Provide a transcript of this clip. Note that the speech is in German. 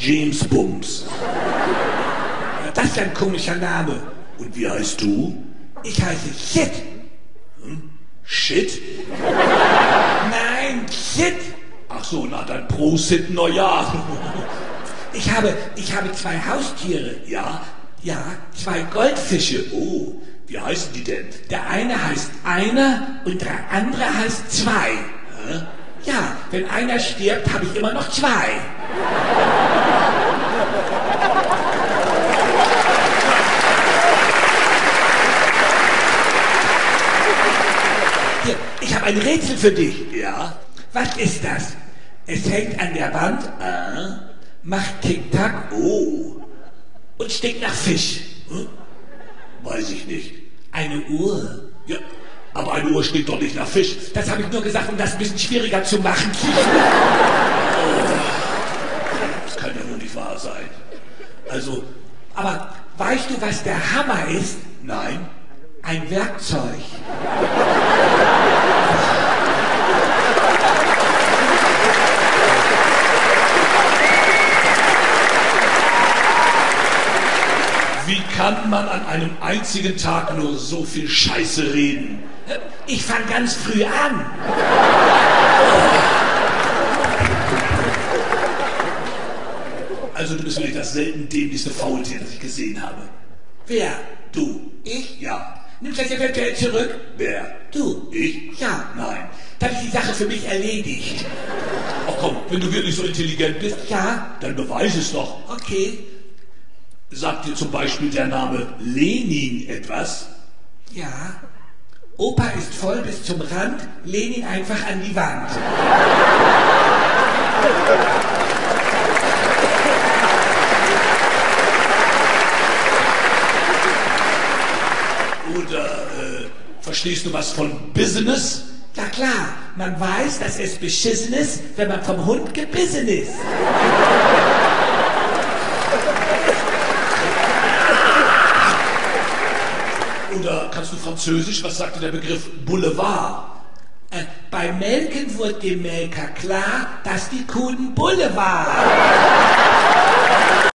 James Bums. Das ist ein komischer Name. Und wie heißt du? Ich heiße Shit. Shit? Nein, Shit. Ach so, na dann Prosit Neujahr. Ich habe 2 Haustiere. Ja? Ja, 2 Goldfische. Oh, wie heißen die denn? Der eine heißt Einer und der andere heißt 2. Hä? Ja, wenn einer stirbt, habe ich immer noch 2. Hier, ich habe ein Rätsel für dich. Ja? Was ist das? Es hängt an der Wand, macht Tick-Tack, oh, und stinkt nach Fisch. Hm? Weiß ich nicht. Eine Uhr. Ja, aber eine Uhr stinkt doch nicht nach Fisch. Das habe ich nur gesagt, um das ein bisschen schwieriger zu machen. Das kann ja wohl nicht wahr sein. Also, aber weißt du, was der Hammer ist? Nein. Ein Werkzeug. Wie kann man an einem einzigen Tag nur so viel Scheiße reden? Ich fange ganz früh an. Also du bist wirklich das selten dämlichste Faultier, das ich gesehen habe. Wer? Du? Ich? Ja. Nimmst du das eventuell zurück? Wer? Du? Ich? Ja. Nein. Dann ist die Sache für mich erledigt. Ach komm, wenn du wirklich so intelligent bist, ja, dann beweis es doch. Okay. Sagt dir zum Beispiel der Name Lenin etwas? Ja. Opa ist voll bis zum Rand, Lenin einfach an die Wand. Oder verstehst du was von Business? Ja klar, man weiß, dass es beschissen ist, wenn man vom Hund gebissen ist. Oder kannst du Französisch? Was sagte der Begriff Boulevard? Beim Melken wurde dem Melker klar, dass die Kuh ein Bulle war.